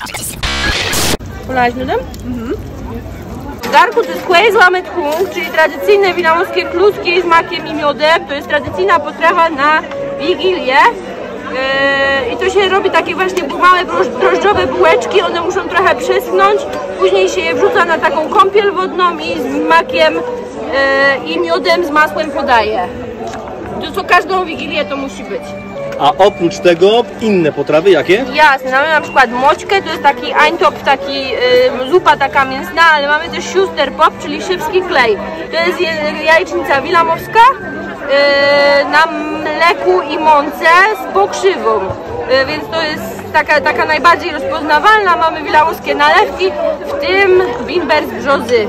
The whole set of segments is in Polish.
Polałaś miodem? W garku to jest Queijo met Hung, czyli tradycyjne wilamowskie kluski z makiem i miodem. To jest tradycyjna potrawa na Wigilię. I to się robi takie właśnie małe drożdżowe bułeczki, one muszą trochę przyschnąć, później się je wrzuca na taką kąpiel wodną i z makiem i miodem z masłem podaje. To co każdą Wigilię to musi być. A oprócz tego inne potrawy jakie? Jasne, mamy na przykład moćkę, to jest taki eintop, taki zupa taka mięsna, ale mamy też Schusterpop, czyli szybski klej. To jest jajecznica wilamowska na mleku i mące z pokrzywą, więc to jest taka najbardziej rozpoznawalna. Mamy wilamowskie nalewki, w tym bimber z brzozy.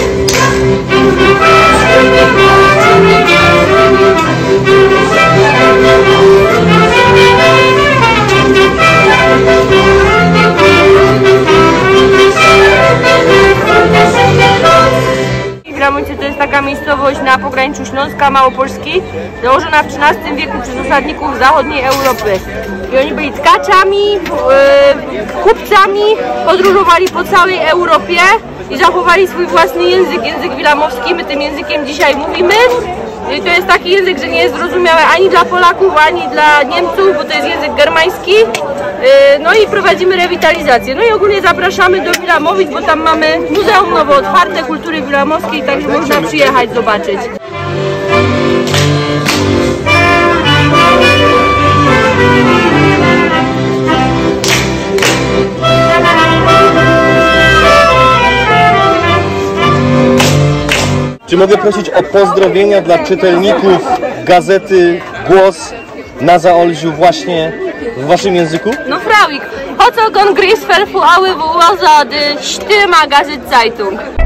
Wilamowice to jest taka miejscowość na pograniczu Śląska, Małopolski, założona w XIII wieku przez osadników zachodniej Europy. I oni byli tkaczami, kupcami, podróżowali po całej Europie i zachowali swój własny język wilamowski. My tym językiem dzisiaj mówimy. I to jest taki język, że nie jest zrozumiały ani dla Polaków, ani dla Niemców, bo to jest język germański. No i prowadzimy rewitalizację. No i ogólnie zapraszamy do Wilamowic, bo tam mamy Muzeum Nowo Otwarte Kultury Wilamowskiej, także można przyjechać, zobaczyć. Czy mogę prosić o pozdrowienia dla czytelników gazety Głos na Zaolziu właśnie w waszym języku? No Frauik, Hotogon Grisfer für alle Wohlsa de Stimme Gazet Zeitung.